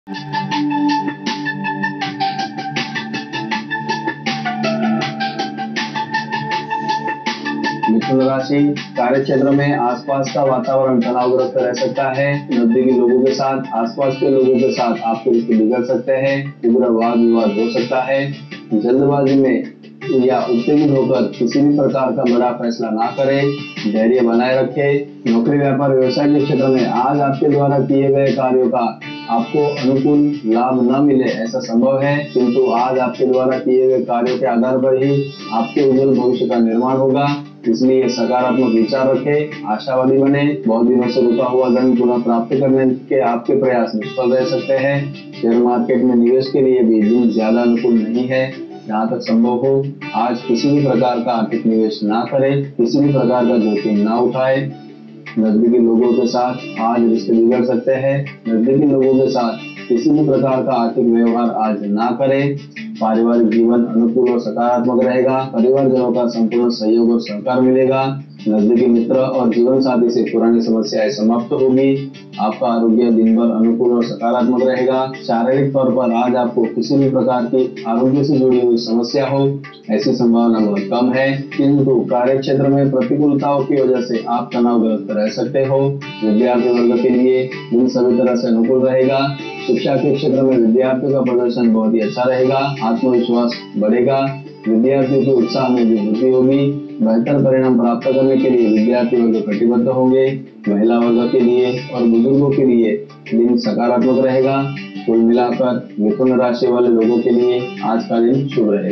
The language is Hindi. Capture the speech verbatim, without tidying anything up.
मिथुन राशि, कार्य क्षेत्र में आसपास का वातावरण तनावग्रस्त रह सकता है। नजदीकी लोगों के साथ, आसपास के लोगों के साथ आपके रिश्ते बिगड़ सकते हैं। उग्र वाद विवाद हो सकता है। जल्दबाजी में या उत्तेजित होकर किसी भी प्रकार का बड़ा फैसला ना करें। धैर्य बनाए रखें। नौकरी, व्यापार, व्यवसाय के क्षेत्र में आज आपके द्वारा किए गए कार्यों का आपको अनुकूल लाभ न मिले ऐसा संभव है, किंतु आज आपके द्वारा किए गए कार्यों के आधार पर ही आपके उज्जवल भविष्य का निर्माण होगा। इसलिए सकारात्मक विचार रखें, आशावादी बने। बहुत दिनों से रुका हुआ धन पुनः प्राप्त करने के आपके प्रयास निष्फल रह सकते हैं। शेयर मार्केट में निवेश के लिए भी दिन ज्यादा अनुकूल नहीं है। जहाँ तक संभव हो आज किसी भी प्रकार का आर्थिक निवेश ना करें, किसी भी प्रकार का जोखिम ना उठाए। नजदीकी लोगों के साथ आज रिश्ते बिगड़ सकते हैं। नजदीकी लोगों के साथ किसी भी प्रकार का आर्थिक व्यवहार आज ना करें। पारिवारिक जीवन अनुकूल और सकारात्मक रहेगा। परिवारजनों का संपूर्ण सहयोग और सहकार मिलेगा। नजदीकी मित्र और जीवन साथी से पुरानी समस्याएं समाप्त होगी। आपका आरोग्य दिन भर अनुकूल और सकारात्मक रहेगा। शारीरिक तौर पर आज आपको किसी भी प्रकार की आरोग्य से जुड़ी हुई समस्या हो ऐसी संभावना बहुत कम है, किंतु कार्य क्षेत्र में प्रतिकूलताओं की वजह से आप तनावग्रस्त रह सकते हो। विद्यार्थी वर्ग के लिए दिन सभी तरह से अनुकूल रहेगा। शिक्षा के क्षेत्र में विद्यार्थियों का प्रदर्शन बहुत ही अच्छा रहेगा। आत्मविश्वास बढ़ेगा। विद्यार्थियों के उत्साह में भी वृद्धि होगी। बेहतर परिणाम प्राप्त करने के लिए विद्यार्थी वर्ग कटिबद्ध होंगे। महिला वर्ग के लिए और बुजुर्गों के लिए दिन सकारात्मक रहेगा। कुल मिलाकर मिथुन राशि वाले लोगों के लिए आज का दिन शुभ रहेगा।